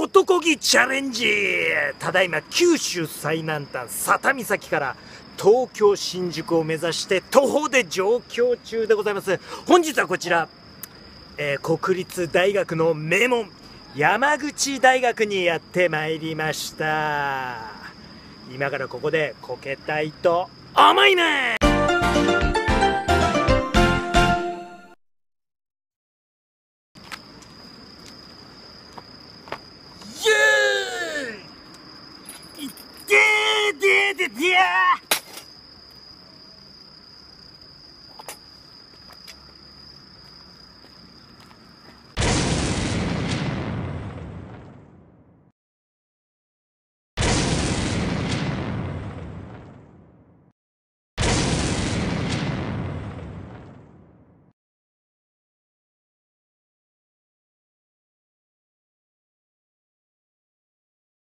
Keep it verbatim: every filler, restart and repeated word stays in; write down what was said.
男気チャレンジ。ただいま九州最南端佐多岬から東京新宿を目指して徒歩で上京中でございます。本日はこちら、えー、国立大学の名門山口大学にやってまいりました。今からここでこけたいと思います。